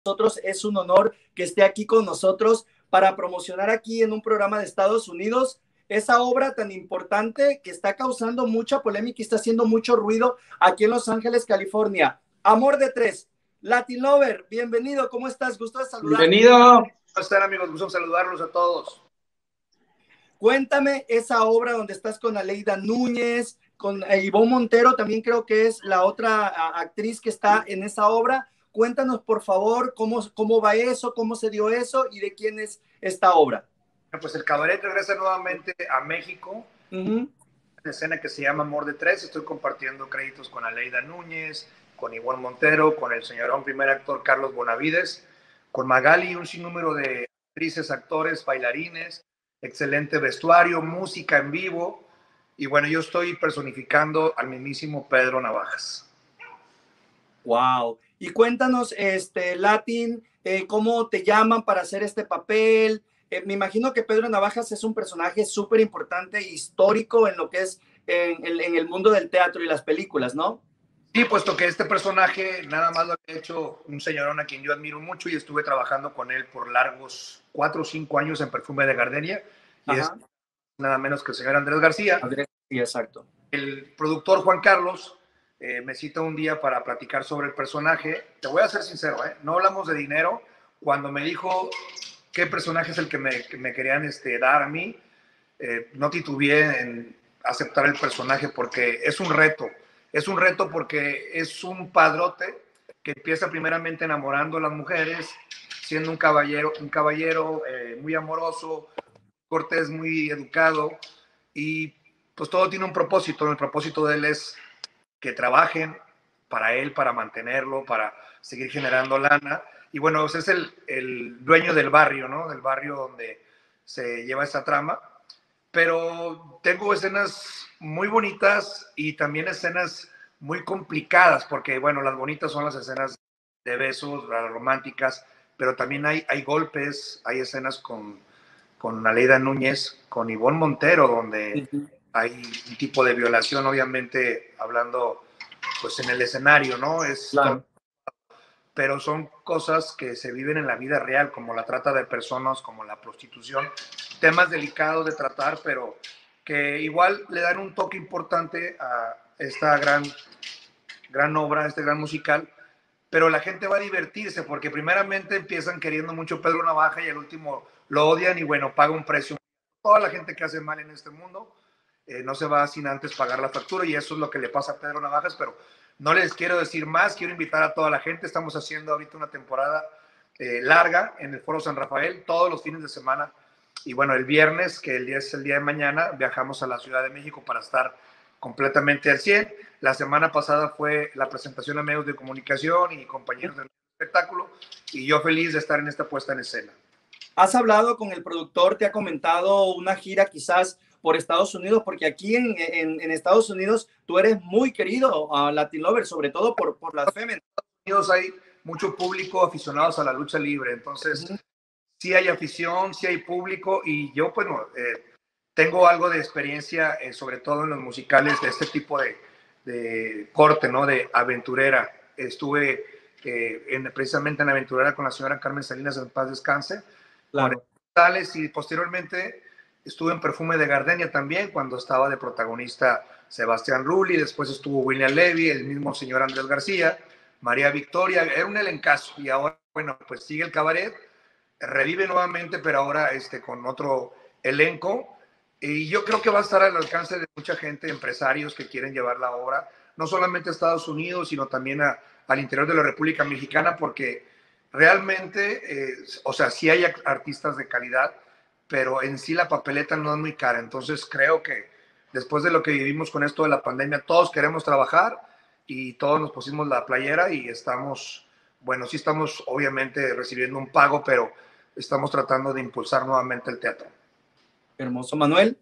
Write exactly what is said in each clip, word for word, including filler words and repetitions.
nosotros es un honor que esté aquí con nosotros para promocionar aquí en un programa de Estados Unidos esa obra tan importante que está causando mucha polémica y está haciendo mucho ruido aquí en Los Ángeles, California. Amor de Tres, Latin Lover, bienvenido, ¿cómo estás? Gusto de saludarte. Bienvenido. ¿Cómo están, amigos? Gusto saludarlos a todos. Cuéntame esa obra donde estás con Aleida Núñez, con Ivonne Montero, también creo que es la otra actriz que está en esa obra. Cuéntanos, por favor, cómo, cómo va eso, cómo se dio eso y de quién es esta obra. Pues el cabaret regresa nuevamente a México. Uh-huh. Una escena que se llama Amor de Tres. Estoy compartiendo créditos con Aleida Núñez, con Ivonne Montero, con el señorón primer actor Carlos Bonavides, con Magali y un sinnúmero de actrices, actores, bailarines, excelente vestuario, música en vivo. Y bueno, yo estoy personificando al mismísimo Pedro Navajas. Wow. Y cuéntanos, este, Latin, eh, ¿cómo te llaman para hacer este papel? Eh, me imagino que Pedro Navajas es un personaje súper importante, histórico en lo que es en, en, en el mundo del teatro y las películas, ¿no? Sí, puesto que este personaje nada más lo ha hecho un señorón a quien yo admiro mucho y estuve trabajando con él por largos cuatro o cinco años en Perfume de Gardenia. Y Ajá. es nada menos que el señor Andrés García. Andrés, sí, exacto. El productor Juan Carlos eh, me cita un día para platicar sobre el personaje. Te voy a ser sincero, ¿eh? No hablamos de dinero. Cuando me dijo qué personaje es el que me, que me querían este, dar a mí, eh, no titubeé en aceptar el personaje porque es un reto. Es un reto porque es un padrote que empieza primeramente enamorando a las mujeres, siendo un caballero, un caballero eh, muy amoroso, cortés, muy educado, y pues todo tiene un propósito. El propósito de él es que trabajen para él, para mantenerlo, para seguir generando lana. Y bueno, pues es el, el dueño del barrio, ¿no? Del barrio donde se lleva esta trama. Pero tengo escenas muy bonitas y también escenas muy complicadas, porque bueno, las bonitas son las escenas de besos, las románticas, pero también hay, hay golpes, hay escenas con, con Aleida Núñez, con Ivonne Montero, donde uh-huh. hay un tipo de violación, obviamente hablando pues en el escenario, ¿no? Es claro. Pero son cosas que se viven en la vida real, como la trata de personas, como la prostitución, temas delicados de tratar, pero que igual le dan un toque importante a esta gran, gran obra, a este gran musical, pero la gente va a divertirse, porque primeramente empiezan queriendo mucho Pedro Navaja y al último lo odian y bueno, paga un precio. Toda la gente que hace mal en este mundo eh, no se va sin antes pagar la factura, y eso es lo que le pasa a Pedro Navajas, pero no les quiero decir más, quiero invitar a toda la gente. Estamos haciendo ahorita una temporada eh, larga en el Foro San Rafael, todos los fines de semana. Y bueno, el viernes, que el día es el día de mañana, viajamos a la Ciudad de México para estar completamente al cien. La semana pasada fue la presentación a medios de comunicación y compañeros del espectáculo, y yo feliz de estar en esta puesta en escena. ¿Has hablado con el productor? ¿Te ha comentado una gira quizás por Estados Unidos? Porque aquí en, en, en Estados Unidos tú eres muy querido a uh, Latin Lover, sobre todo por, por las féminas. En Estados Unidos hay mucho público aficionados a la lucha libre, entonces uh-huh. sí hay afición, sí hay público, y yo, bueno, eh, tengo algo de experiencia, eh, sobre todo en los musicales de este tipo de, de corte, ¿no? De aventurera. Estuve eh, en, precisamente en Aventurera con la señora Carmen Salinas, en paz descanse, claro. Con y posteriormente estuve en Perfume de Gardenia también, cuando estaba de protagonista Sebastián Rulli, después estuvo William Levy, el mismo señor Andrés García, María Victoria, era un elencazo, y ahora, bueno, pues sigue el cabaret, revive nuevamente, pero ahora este, con otro elenco, y yo creo que va a estar al alcance de mucha gente, empresarios que quieren llevar la obra, no solamente a Estados Unidos, sino también a, al interior de la República Mexicana, porque realmente, eh, o sea, sí hay artistas de calidad, pero en sí la papeleta no es muy cara. Entonces creo que después de lo que vivimos con esto de la pandemia, todos queremos trabajar y todos nos pusimos la playera y estamos, bueno, sí estamos obviamente recibiendo un pago, pero estamos tratando de impulsar nuevamente el teatro. Hermoso. Manuel.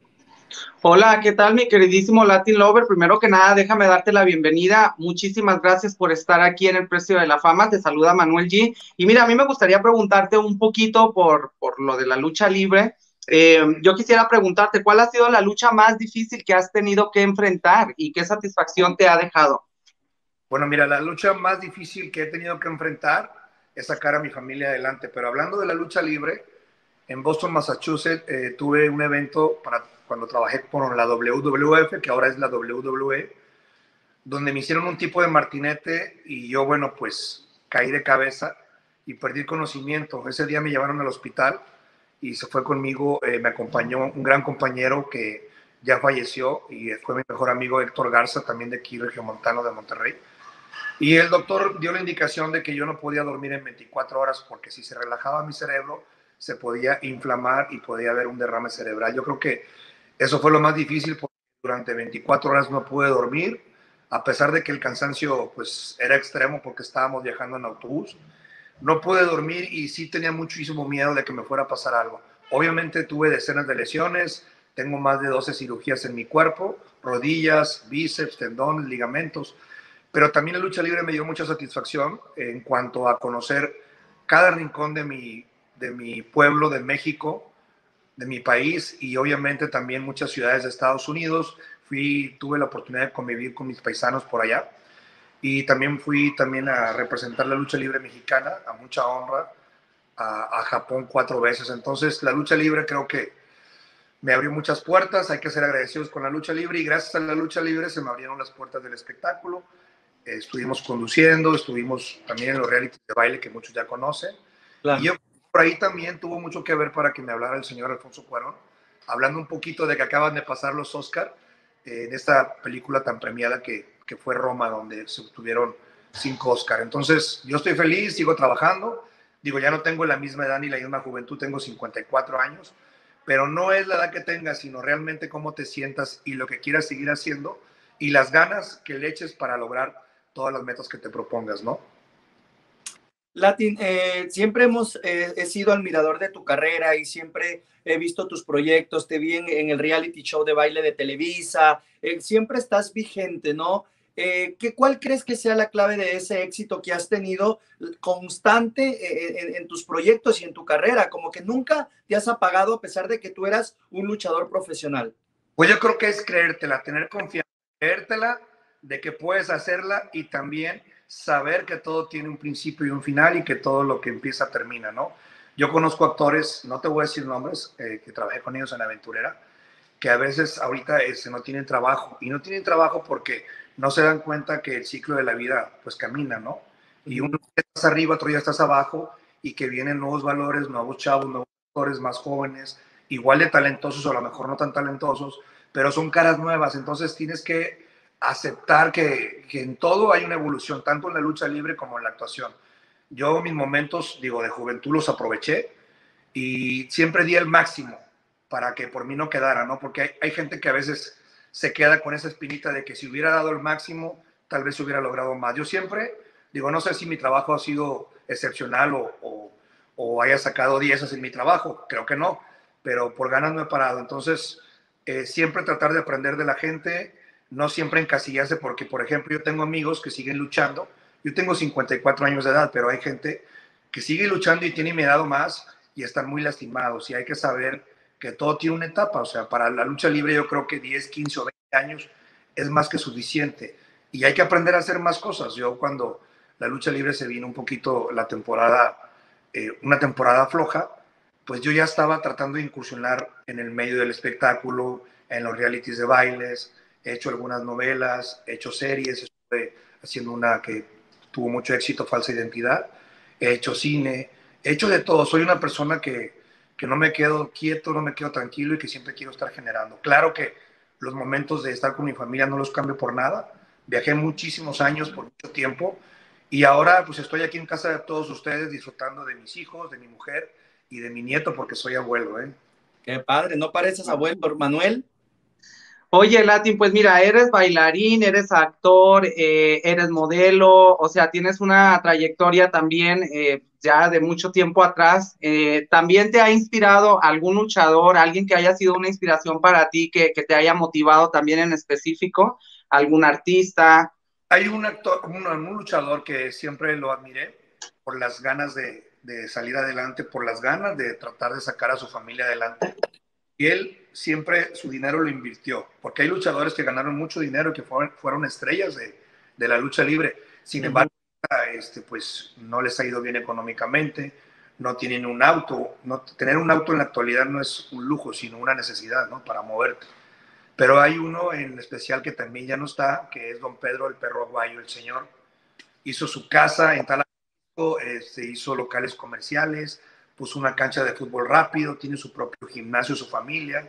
Hola, ¿qué tal, mi queridísimo Latin Lover? Primero que nada, déjame darte la bienvenida. Muchísimas gracias por estar aquí en el Precio de la Fama. Te saluda Manuel G. Y mira, a mí me gustaría preguntarte un poquito por, por lo de la lucha libre. Eh, yo quisiera preguntarte, ¿cuál ha sido la lucha más difícil que has tenido que enfrentar y qué satisfacción te ha dejado? Bueno, mira, la lucha más difícil que he tenido que enfrentar es sacar a mi familia adelante. Pero hablando de la lucha libre, en Boston, Massachusetts, eh, tuve un evento para cuando trabajé con la W W F, que ahora es la W W E, donde me hicieron un tipo de martinete y yo, bueno, pues caí de cabeza y perdí conocimiento. Ese día me llevaron al hospital y se fue conmigo, eh, me acompañó un gran compañero que ya falleció y fue mi mejor amigo Héctor Garza, también de aquí, regiomontano de Monterrey. Y el doctor dio la indicación de que yo no podía dormir en veinticuatro horas porque si se relajaba mi cerebro se podía inflamar y podía haber un derrame cerebral. Yo creo que eso fue lo más difícil porque durante veinticuatro horas no pude dormir, a pesar de que el cansancio pues era extremo porque estábamos viajando en autobús. No pude dormir y sí tenía muchísimo miedo de que me fuera a pasar algo. Obviamente tuve decenas de lesiones, tengo más de doce cirugías en mi cuerpo, rodillas, bíceps, tendones, ligamentos, pero también la lucha libre me dio mucha satisfacción en cuanto a conocer cada rincón de mi, de mi pueblo, de México, de mi país y obviamente también muchas ciudades de Estados Unidos. Fui, tuve la oportunidad de convivir con mis paisanos por allá y también fui también a representar la lucha libre mexicana a mucha honra a, a Japón cuatro veces. Entonces la lucha libre creo que me abrió muchas puertas, hay que ser agradecidos con la lucha libre y gracias a la lucha libre se me abrieron las puertas del espectáculo. Eh, estuvimos conduciendo, estuvimos también en los realities de baile que muchos ya conocen. Claro. Y yo por ahí también tuvo mucho que ver para que me hablara el señor Alfonso Cuarón, hablando un poquito de que acaban de pasar los Oscar eh, en esta película tan premiada que, que fue Roma, donde se obtuvieron cinco Oscar. Entonces, yo estoy feliz, sigo trabajando. Digo, ya no tengo la misma edad ni la misma juventud, tengo cincuenta y cuatro años, pero no es la edad que tengas, sino realmente cómo te sientas y lo que quieras seguir haciendo y las ganas que le eches para lograr todas las metas que te propongas, ¿no? Latin, eh, siempre hemos, eh, he sido admirador de tu carrera y siempre he visto tus proyectos, te vi en, en el reality show de baile de Televisa, eh, siempre estás vigente, ¿no? Eh, ¿qué, ¿Cuál crees que sea la clave de ese éxito que has tenido constante en, en tus proyectos y en tu carrera? Como que nunca te has apagado a pesar de que tú eras un luchador profesional. Pues yo creo que es creértela, tener confianza, creértela de que puedes hacerla y también saber que todo tiene un principio y un final y que todo lo que empieza termina, ¿no? Yo conozco actores, no te voy a decir nombres, eh, que trabajé con ellos en Aventurera, que a veces ahorita este, no tienen trabajo y no tienen trabajo porque no se dan cuenta que el ciclo de la vida pues camina, ¿no? Y uno estás arriba, otro día estás abajo y que vienen nuevos valores, nuevos chavos, nuevos actores más jóvenes, igual de talentosos o a lo mejor no tan talentosos, pero son caras nuevas, entonces tienes que aceptar que, que en todo hay una evolución, tanto en la lucha libre como en la actuación. Yo mis momentos, digo, de juventud los aproveché y siempre di el máximo para que por mí no quedara, ¿no? Porque hay, hay gente que a veces se queda con esa espinita de que si hubiera dado el máximo, tal vez hubiera logrado más. Yo siempre, digo, no sé si mi trabajo ha sido excepcional o, o, o haya sacado dieces en mi trabajo, creo que no, pero por ganas no he parado. Entonces, eh, siempre tratar de aprender de la gente, no siempre encasillarse, porque, por ejemplo, yo tengo amigos que siguen luchando. Yo tengo cincuenta y cuatro años de edad, pero hay gente que sigue luchando y tiene mi edad más y están muy lastimados. Y hay que saber que todo tiene una etapa. O sea, para la lucha libre yo creo que diez, quince o veinte años es más que suficiente. Y hay que aprender a hacer más cosas. Yo cuando la lucha libre se vino un poquito la temporada, eh, una temporada floja, pues yo ya estaba tratando de incursionar en el medio del espectáculo, en los realities de bailes. He hecho algunas novelas, he hecho series, estuve haciendo una que tuvo mucho éxito, Falsa Identidad, he hecho cine, he hecho de todo. Soy una persona que, que no me quedo quieto, no me quedo tranquilo y que siempre quiero estar generando. Claro que los momentos de estar con mi familia no los cambio por nada. Viajé muchísimos años, por mucho tiempo, y ahora pues estoy aquí en casa de todos ustedes disfrutando de mis hijos, de mi mujer y de mi nieto porque soy abuelo, ¿eh? Qué padre, ¿no pareces abuelo, Manuel? Oye, Latin, pues mira, eres bailarín, eres actor, eh, eres modelo, o sea, tienes una trayectoria también eh, ya de mucho tiempo atrás. Eh, ¿también te ha inspirado algún luchador, alguien que haya sido una inspiración para ti, que, que te haya motivado también en específico? ¿Algún artista? Hay un actor, un, un luchador que siempre lo admiré por las ganas de, de salir adelante, por las ganas de tratar de sacar a su familia adelante. Y él siempre su dinero lo invirtió, porque hay luchadores que ganaron mucho dinero y que fueron, fueron estrellas de, de la lucha libre. Sin embargo, este, pues no les ha ido bien económicamente, no tienen un auto, no, tener un auto en la actualidad no es un lujo, sino una necesidad, ¿no? Para moverte. Pero hay uno en especial que también ya no está, que es don Pedro, el perro aguayo, el señor. Hizo su casa en Talanco, eh, se hizo locales comerciales, puso una cancha de fútbol rápido, tiene su propio gimnasio, su familia,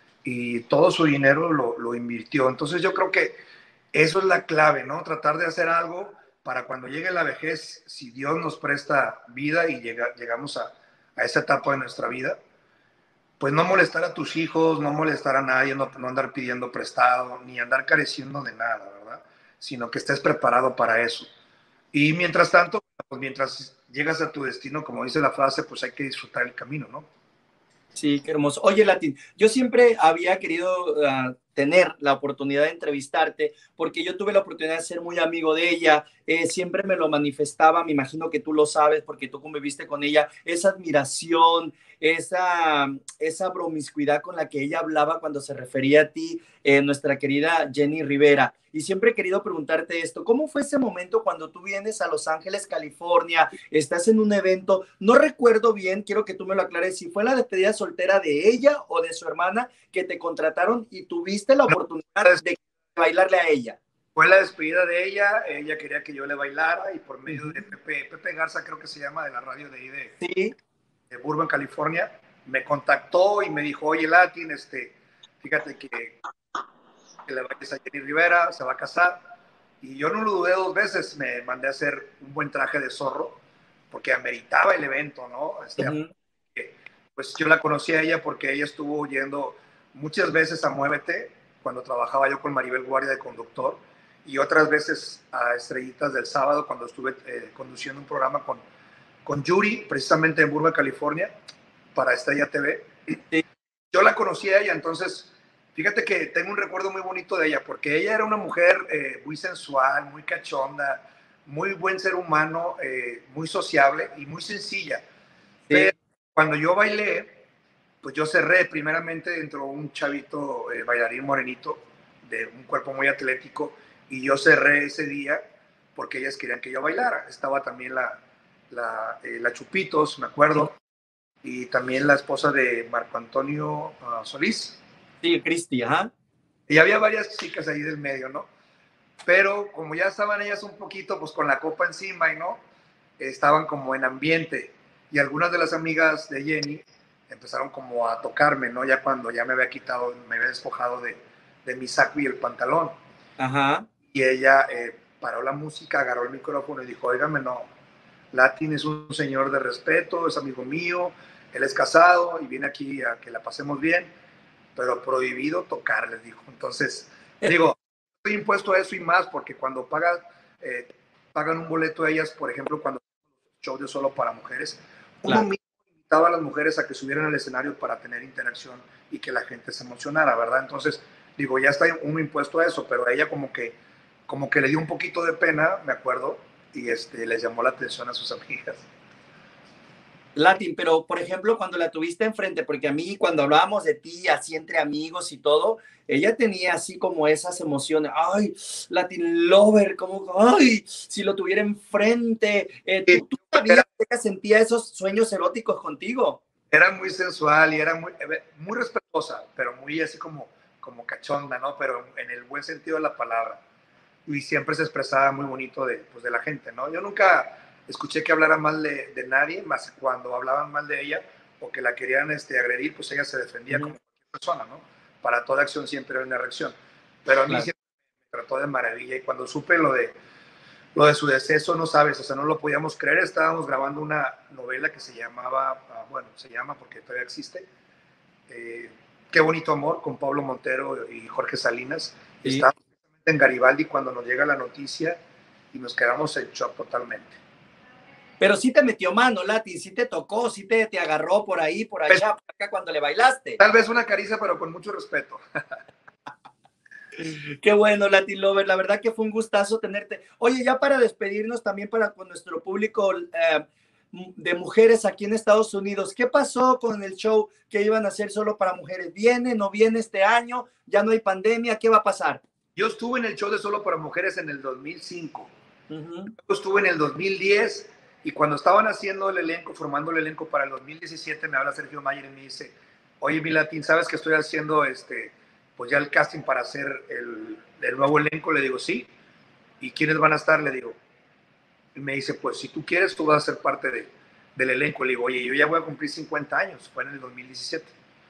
y todo su dinero lo, lo invirtió. Entonces yo creo que eso es la clave, ¿no? Tratar de hacer algo para cuando llegue la vejez, si Dios nos presta vida y llega, llegamos a, a esa etapa de nuestra vida, pues no molestar a tus hijos, no molestar a nadie, no, no andar pidiendo prestado, ni andar careciendo de nada, ¿verdad? Sino que estés preparado para eso. Y mientras tanto, pues mientras llegas a tu destino, como dice la frase, pues hay que disfrutar el camino, ¿no? Sí, qué hermoso. Oye, Latín, yo siempre había querido uh, tener la oportunidad de entrevistarte porque yo tuve la oportunidad de ser muy amigo de ella, eh, siempre me lo manifestaba, me imagino que tú lo sabes porque tú conviviste con ella, esa admiración, esa, esa promiscuidad con la que ella hablaba cuando se refería a ti, eh, nuestra querida Jenny Rivera. Y siempre he querido preguntarte esto, ¿cómo fue ese momento cuando tú vienes a Los Ángeles, California, estás en un evento? No recuerdo bien, quiero que tú me lo aclares, si fue la despedida soltera de ella o de su hermana que te contrataron y tuviste la oportunidad de bailarle a ella. Fue la despedida de ella, ella quería que yo le bailara y por medio de Pepe, Pepe Garza, creo que se llama, de la radio de ahí de, sí. de Burbank, California, me contactó y me dijo, oye, Latin, este, fíjate que, que le vayas a Jenny Rivera, se va a casar. Y yo no lo dudé dos veces, me mandé a hacer un buen traje de zorro, porque ameritaba el evento, ¿no? Este, uh-huh. Pues yo la conocí a ella porque ella estuvo yendo muchas veces a Muévete, cuando trabajaba yo con Maribel Guardia de conductor, y otras veces a Estrellitas del Sábado, cuando estuve eh, conduciendo un programa con, con Yuri, precisamente en Burbank, California, para Estrella T V. Sí. Yo la conocí a ella, entonces, fíjate que tengo un recuerdo muy bonito de ella, porque ella era una mujer eh, muy sensual, muy cachonda, muy buen ser humano, eh, muy sociable y muy sencilla. Sí. Pero cuando yo bailé, pues yo cerré, primeramente entró un chavito eh, bailarín morenito, de un cuerpo muy atlético, y yo cerré ese día porque ellas querían que yo bailara. Estaba también la, la, eh, la Chupitos, me acuerdo, y también la esposa de Marco Antonio uh, Solís. Sí, Cristi, ajá. Y había varias chicas ahí del medio, ¿no? Pero como ya estaban ellas un poquito, pues con la copa encima, y no, estaban como en ambiente. Y algunas de las amigas de Jenny empezaron como a tocarme, ¿no? Ya cuando ya me había quitado, me había despojado de, de mi saco y el pantalón. Ajá. Y ella eh, paró la música, agarró el micrófono y dijo, óigame, no, Latin es un señor de respeto, es amigo mío, él es casado y viene aquí a que la pasemos bien, pero prohibido tocar, les dijo. Entonces, digo, estoy impuesto a eso y más, porque cuando pagan, eh, pagan un boleto a ellas, por ejemplo, cuando show de solo para mujeres, uno claro. mismo invitaba a las mujeres a que subieran al escenario para tener interacción y que la gente se emocionara, ¿verdad? Entonces, digo, ya está uno impuesto a eso, pero a ella como que, como que le dio un poquito de pena, me acuerdo, y este, les llamó la atención a sus amigas. Latin, pero por ejemplo, cuando la tuviste enfrente, porque a mí cuando hablábamos de ti, así entre amigos y todo, ella tenía así como esas emociones, ay, Latin Lover, como, ay, si lo tuviera enfrente, eh, ¿tú, tú sabías que ella sentía esos sueños eróticos contigo? Era muy sensual y era muy, muy respetuosa, pero muy así como, como cachonda, ¿no? Pero en el buen sentido de la palabra. Y siempre se expresaba muy bonito de, pues, de la gente, ¿no? Yo nunca escuché que hablara mal de, de nadie, más cuando hablaban mal de ella o que la querían este, agredir, pues ella se defendía uh-huh. como cualquier persona, ¿no? Para toda acción siempre hay una reacción. Pero a mí claro. siempre me trató de maravilla, y cuando supe lo de, lo de su deceso, no sabes, o sea, no lo podíamos creer. Estábamos grabando una novela que se llamaba, uh, bueno, se llama porque todavía existe, eh, Qué bonito amor, con Pablo Montero y Jorge Salinas. Sí. Estábamos en Garibaldi cuando nos llega la noticia y nos quedamos en shock totalmente. Pero sí te metió mano, Latin, sí te tocó, sí te, te agarró por ahí, por allá, por acá cuando le bailaste. Tal vez una caricia, pero con mucho respeto. Qué bueno, Latin Lover, la verdad que fue un gustazo tenerte. Oye, ya para despedirnos también para con nuestro público eh, de mujeres aquí en Estados Unidos, ¿qué pasó con el show que iban a hacer solo para mujeres? ¿Viene, no viene este año? ¿Ya no hay pandemia? ¿Qué va a pasar? Yo estuve en el show de Solo para Mujeres en el dos mil cinco. Uh-huh. Estuve en el dos mil diez y cuando estaban haciendo el elenco, formando el elenco para el dos mil diecisiete, me habla Sergio Mayer y me dice, oye, mi Latín, ¿sabes que estoy haciendo este, pues ya el casting para hacer el, el nuevo elenco? Le digo, sí. ¿Y quiénes van a estar? Le digo. Y me dice, pues si tú quieres, tú vas a ser parte de, del elenco. Le digo, oye, yo ya voy a cumplir cincuenta años, fue en el dos mil diecisiete.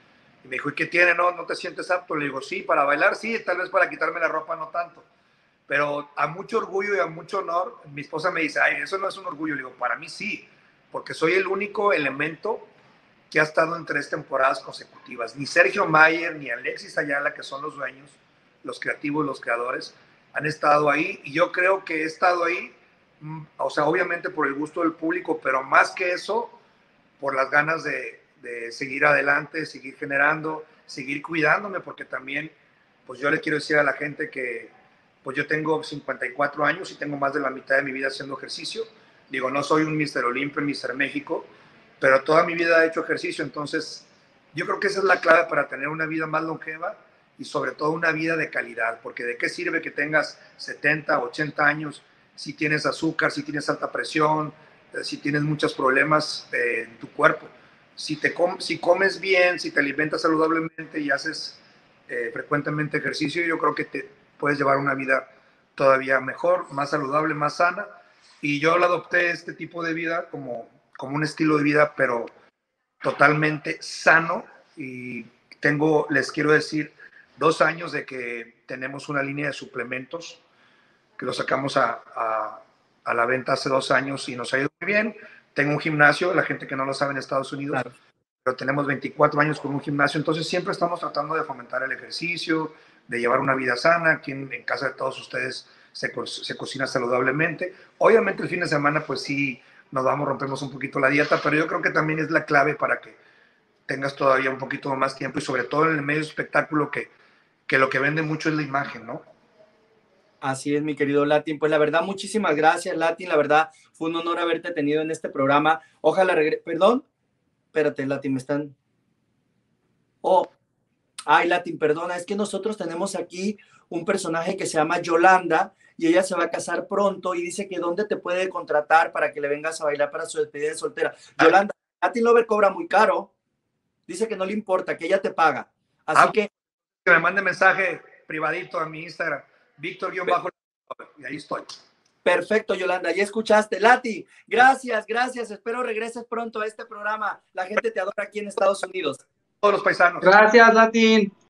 Y me dijo, ¿y qué tiene? ¿No, no te sientes apto? Le digo, sí, para bailar, sí, tal vez para quitarme la ropa no tanto. Pero a mucho orgullo y a mucho honor, mi esposa me dice, ay, eso no es un orgullo. Le digo, para mí sí, porque soy el único elemento que ha estado en tres temporadas consecutivas. Ni Sergio Mayer, ni Alexis Ayala, que son los dueños, los creativos, los creadores, han estado ahí. Y yo creo que he estado ahí, o sea, obviamente por el gusto del público, pero más que eso, por las ganas de, de seguir adelante, seguir generando, seguir cuidándome, porque también, pues yo le quiero decir a la gente que, pues yo tengo cincuenta y cuatro años y tengo más de la mitad de mi vida haciendo ejercicio. Digo, no soy un míster Olympia, míster México, pero toda mi vida he hecho ejercicio, entonces yo creo que esa es la clave para tener una vida más longeva y sobre todo una vida de calidad, porque de qué sirve que tengas setenta, ochenta años si tienes azúcar, si tienes alta presión, eh, si tienes muchos problemas eh, en tu cuerpo. Si, te com si comes bien, si te alimentas saludablemente y haces eh, frecuentemente ejercicio, yo creo que te puedes llevar una vida todavía mejor, más saludable, más sana. Y yo lo adopté este tipo de vida como, como un estilo de vida, pero totalmente sano. Y tengo, les quiero decir, dos años de que tenemos una línea de suplementos que lo sacamos a, a, a la venta hace dos años y nos ha ido muy bien. Tengo un gimnasio, la gente que no lo sabe en Estados Unidos, claro, pero tenemos veinticuatro años con un gimnasio, entonces siempre estamos tratando de fomentar el ejercicio, de llevar una vida sana. Aquí en, en casa de todos ustedes se, co se cocina saludablemente. Obviamente el fin de semana pues sí nos vamos, rompemos un poquito la dieta, pero yo creo que también es la clave para que tengas todavía un poquito más tiempo y sobre todo en el medio espectáculo que, que lo que vende mucho es la imagen, ¿no? Así es, mi querido Latin. Pues la verdad, muchísimas gracias, Latin. La verdad, fue un honor haberte tenido en este programa. Ojalá regrese. Perdón. Espérate, Latin, me están. Oh, ay, Latin, perdona. Es que nosotros tenemos aquí un personaje que se llama Yolanda y ella se va a casar pronto y dice que dónde te puede contratar para que le vengas a bailar para su despedida de soltera. Yolanda, Latin Lover cobra muy caro. Dice que no le importa, que ella te paga. Así ah, que. Que me mande mensaje privadito a mi Instagram. Víctor guión bajo, y ahí estoy. Perfecto, Yolanda, ya escuchaste. Lati, gracias, gracias. Espero regreses pronto a este programa. La gente te adora aquí en Estados Unidos. Todos los paisanos. Gracias, Latin.